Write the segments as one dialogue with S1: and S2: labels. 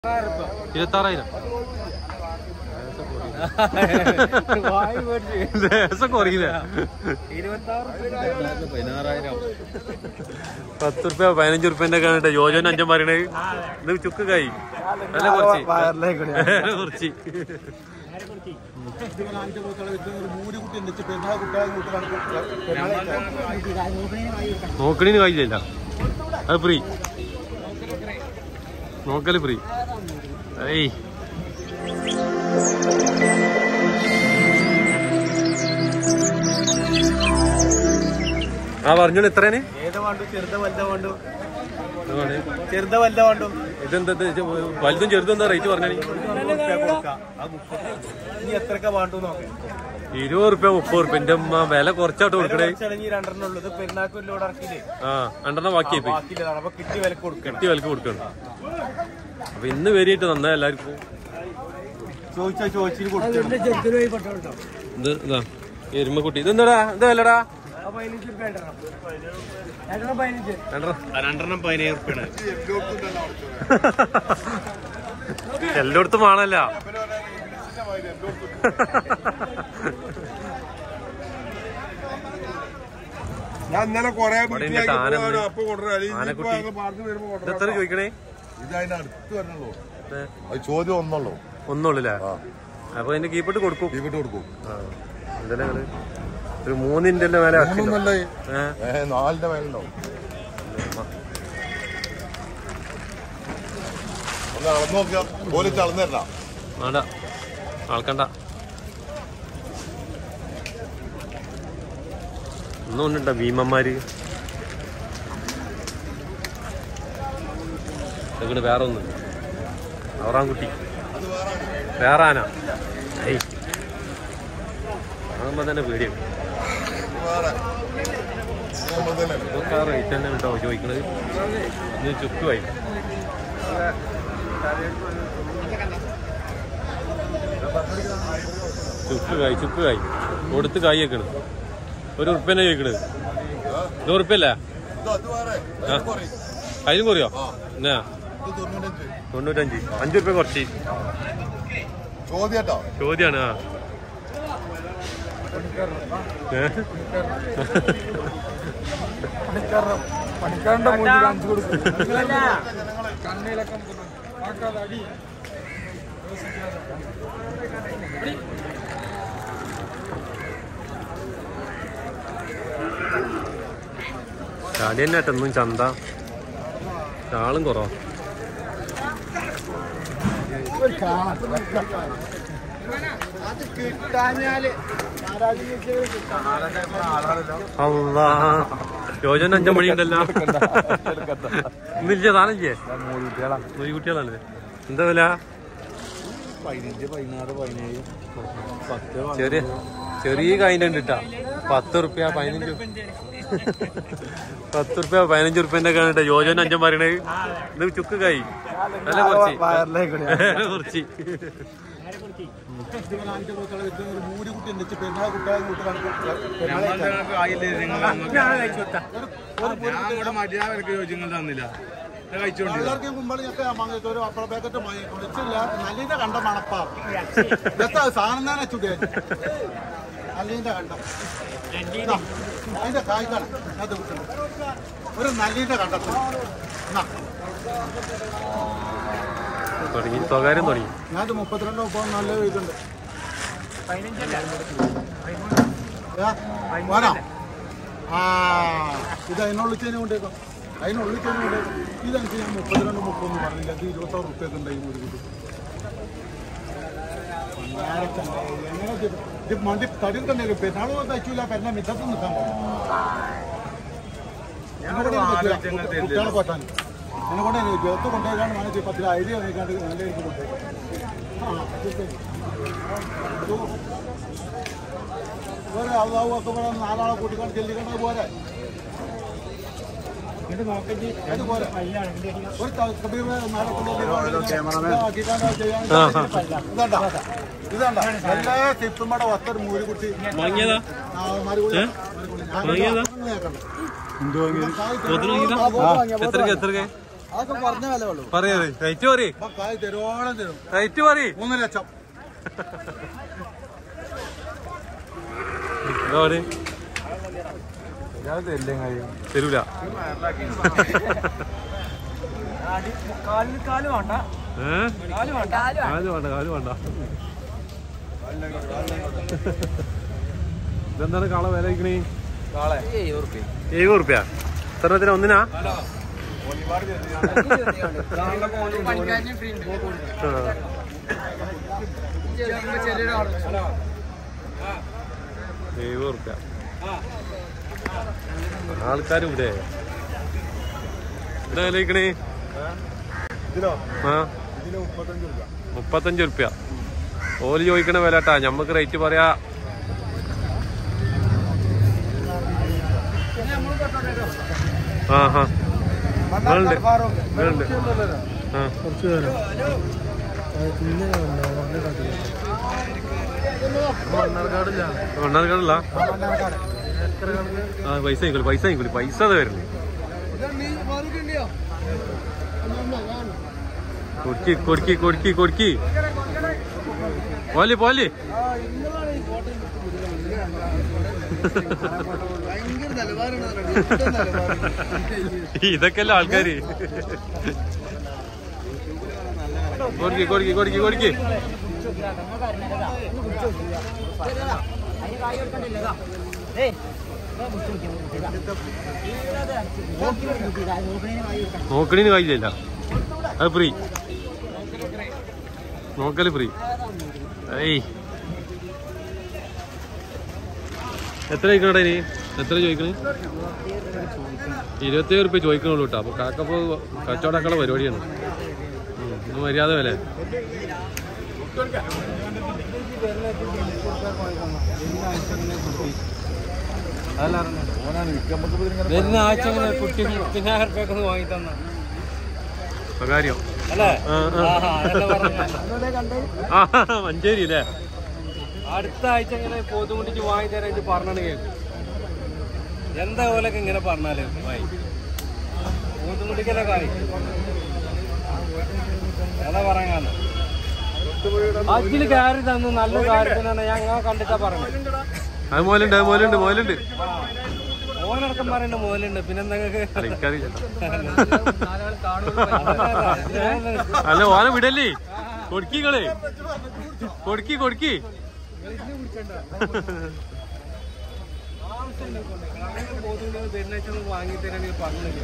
S1: 26,000. രസം കുറയില്ല. 10 റുപ്യ 15 റുപ്യന്റെ ഒക്കെ യോജന അഞ്ചം പറയണേ. ഇത് ചുക്ക് കായി നല്ല കുറച്ച് നോക്കണീന് കായില്ല. അത് ഫ്രീ നോക്കല് ഫ്രീ. ഏയ് ആ പറഞ്ഞോളൂ എത്രയാണ്? ഇതെന്താ വലുതും ചെറുതും എന്താ റേറ്റ് പറഞ്ഞാൽ? 20 റുപ്യ 30 റുപ്യ. എന്റെ അമ്മ വില കുറച്ചായിട്ട് കൊടുക്കണേ. ആ 2 ബാക്കിയായി കിട്ടി വിലക്ക് കൊടുക്കണം. അപ്പൊ ഇന്ന് വരിയിട്ട് നന്നാ എല്ലാവർക്കും. ഇത് ഇതാ എരുമക്കുട്ടി. ഇതെന്താടാ? എന്താ വിലടാ? 15 എല്ലായിടത്തും ആണല്ല. എത്ര ചോദിക്കണേ?
S2: ചോദ്യം
S1: ഒന്നുള്ളൂല്ലേ? അപ്പൊ അതിന്റെ കീപ്പിട്ട് കൊടുക്കും. എന്തായാലും നിങ്ങള് ഒരു 3ന്റെ മേലെ
S2: 4ന്റെ മേലുണ്ടാവും.
S1: വേണ്ട ആൾക്കണ്ട. ഒന്നും ഉണ്ടോ ഭീമന്മാര്? ഇങ്ങോട്ട് വേറെ ഒന്നും അവറാൻകുട്ടി വേറെ ആന. കാണുമ്പോ തന്നെ പേടിയാണ്. ഇതൊക്കെ ആ റേറ്റ് തന്നെ കേട്ടോ ചോദിക്കണത്. ഇത് ചുക്കുമായി ചുക്കുകായി കൊടുത്ത് കായ് വെക്കണ്. 1 ഉറുപ്പ്യന്നെ ചോദിക്കണത്. 2 ഉറുപ്പ്യല്ലേ? അതിലും കുറയോ? എന്നാ 95. 5 ഉറുപ്പ്യ കുറച്ച് ചോദ്യാണ്. ആ ചാടി തന്നെ ഒന്നും ചന്ത ആളും കുറവാ. അല്ലാ യോജന 5 മണി ഉണ്ടല്ലോ. ഇന്നില്ല സാധനം 3 കുട്ടികളല്ലേ? എന്താ വില?
S2: 15, 16, 17.
S1: ചെറിയ കായിന്റെ ഉണ്ട് കേട്ടാ. 10 റുപ്യ 15 10 റുപ്യ 15 റുപ്യന്റെ ഒക്കെ കേട്ടോ യോജന 5 പറയണേ. ഇത് ചുക്ക് കായി നല്ല കുറച്ച്
S2: തന്നില്ല.
S3: നല്ല കണ്ട മണപ്പാ സാധനം തന്നെ ചുടിയ നല്ലീന്റെ കണ്ടം അതിന്റെ കായ്ക്കാണ് അത് ഒരു നല്ലീന്റെ കണ്ടത്തിൽ
S1: സ്വകാര്യം തുടങ്ങി.
S3: ഞാനത് 32 ഇപ്പോൾ നല്ല ഇതുണ്ട്. പോരാ ആ ഇത് അതിനുള്ളിച്ചതിനെ കൊണ്ടേക്കാം. അതിനുള്ളിച്ചതിനെ കൊണ്ടേക്കാം. ഇതെനിക്ക് ഞാൻ 32, 30 പറഞ്ഞില്ല. ഇത് 26 റുപ്യൊക്കെ ഉണ്ടായി ഒരു കുട്ടി. എങ്ങനെ ഇത് മണ്ടി തടിയിൽ തന്നെ പെരുന്നാൾ തയ്ച്ചില്ല. പെരുന്ന മിറ്റത്ത് നിൽക്കാൻ കുട്ടികളെ പറ്റാൻ എന്നെ കൊണ്ട് ജോത്ത് കൊണ്ടുപോയിക്കാണ്ട് വേണമെങ്കിൽ 10 ഐഡിയ വന്നിക്കാണ്ട് നല്ല രീതിയിൽ കൊണ്ടുപോയി. പോരെ അള്ളാഹു ഒക്കെ പോലെ 4 ആളെ കൂട്ടിക്കൊണ്ട് ചെല്ലിക്കണ്ടത് പോരെ. ഇത് നോക്കി അത് പോരെ. ഒരു കബീർ നാളെ ഇതണ്ട എല്ലാ ടിപ്പുമ്മടെ ഒത്തൊരു മൂരി കുട്ടി
S1: പറയത് റേറ്റ് പറയും റേറ്റ് പറയും
S3: 3 ലക്ഷം
S1: തരൂല കാല് വേണ്ട ഇതെന്താണ് കാള വില വയ്ക്കണേ? 70 എത്രത്തിന് ഒന്നിനാ? ₹70 ആൾക്കാർ ഇവിടെ എന്താ വിലയിക്കണേ? 35 റുപ്യ ഓല് ചോദിക്കണ വില കേട്ടാ. ഞമ്മക്ക് റേറ്റ് പറയാ. മണ്ണാർക്കാടില്ല പൈസ പൈസ അത് വരുന്നു. കൊടുക്കി പോലെ ഇതൊക്കെയല്ല ആൾക്കാര്. കൊടുക്കി നോക്കണീന് കഴിയില്ല. അത് ഫ്രീ നോക്കല് ഫ്രീ. എത്ര ചോദിക്കണേ ഇനി? എത്ര ചോദിക്കണേ? 27 റുപ്യ ചോദിക്കണുള്ളൂ കേട്ടോ. അപ്പൊ കാക്കപ്പോ കച്ചവടക്കള പരിപാടിയാണ്. മര്യാദ വില
S4: വരുന്ന ആഴ്ച കുട്ടി 30,000 റുപ്യക്കൊന്ന് വാങ്ങി തന്ന
S1: കാര്യം മഞ്ചേരി അല്ലേ?
S4: അടുത്ത ആഴ്ച ഇങ്ങനെ പോത്തുകുട്ടിക്ക് വാങ്ങി തരാൻ പറഞ്ഞു കേൾക്കും. എന്താ പോലൊക്കെ ഇങ്ങനെ പറഞ്ഞാല് പോത്തുകുട്ടിക്കല്ലേ കാര്യം അതാ പറയാൻ. അച്ഛന് കയറി തന്നു നല്ല കാര്യത്തിനാണ് ഞാൻ കണ്ടിട്ടാ പറഞ്ഞത്.
S1: അത് മോലുണ്ട്
S4: ഓനടക്കം പറയണ്ട മോലുണ്ട്. പിന്നെന്താ
S1: അല്ല ഓനെ വിടല്ലേ? കൊടുക്കിങ്ങള് കൊടുക്കി
S4: വാങ്ങി തരാൻ പറഞ്ഞില്ല.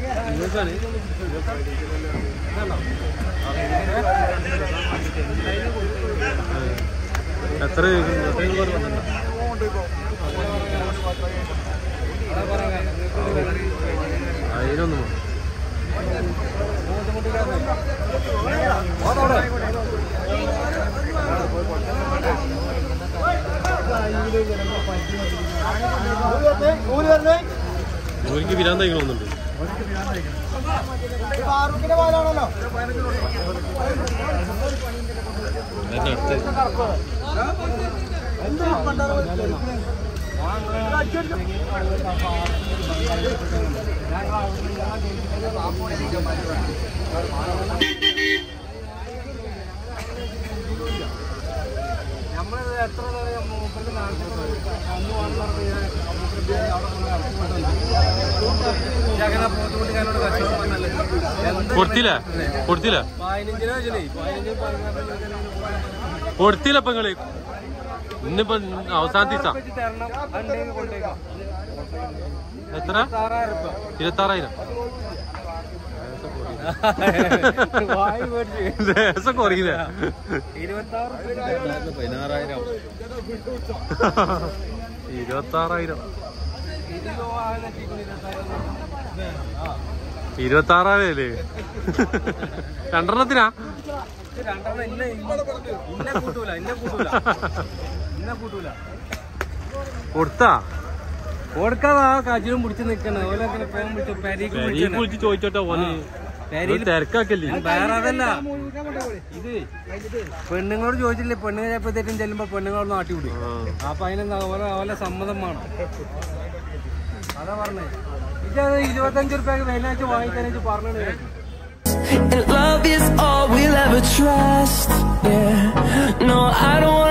S1: എത്ര അതിനൊന്നും ഓർക്ക് വിരാൻ തയ്ക്കണമെന്നുണ്ട്.
S4: നമ്മള് എത്ര
S1: കൊടുത്തില്ല
S4: 15
S1: കൊടുത്തില്ല. ഇപ്പൊ നിങ്ങള് ഇന്നിപ്പോ അവസാന ദിവസം എത്ര? 26,000. ദേശം കുറയില്ല.
S4: 16,000.
S1: 26,000. 26,000 രണ്ടെണ്ണത്തിനാ? കൊടുത്താ
S4: കൊടുക്കാതെ ആ കജിലും പിടിച്ച് നിക്കണ ഓലൊക്കെ
S1: വിളിച്ച് ചോദിച്ചോട്ടോ ഓന് തിരക്കാക്കല്ലേ?
S4: വേറെ അതല്ല ഇത് പെണ്ണുങ്ങളോട് ചോദിച്ചില്ലേ? പെണ്ണുങ്ങൾ എപ്പോഴത്തേക്കും ചെല്ലുമ്പോ പെണ്ണുങ്ങളോട് നാട്ടി വിടും. അപ്പൊ അതിനെന്താ ഓലെ സമ്മതം വേണം. അതാ പറഞ്ഞേ. ഇത് 25 റുപ്യക്ക് വെള്ളിയാഴ്ച വാങ്ങിത്തരാൻ പറഞ്ഞത്.
S5: and love is all we'll ever trust. Yeah, no, I don't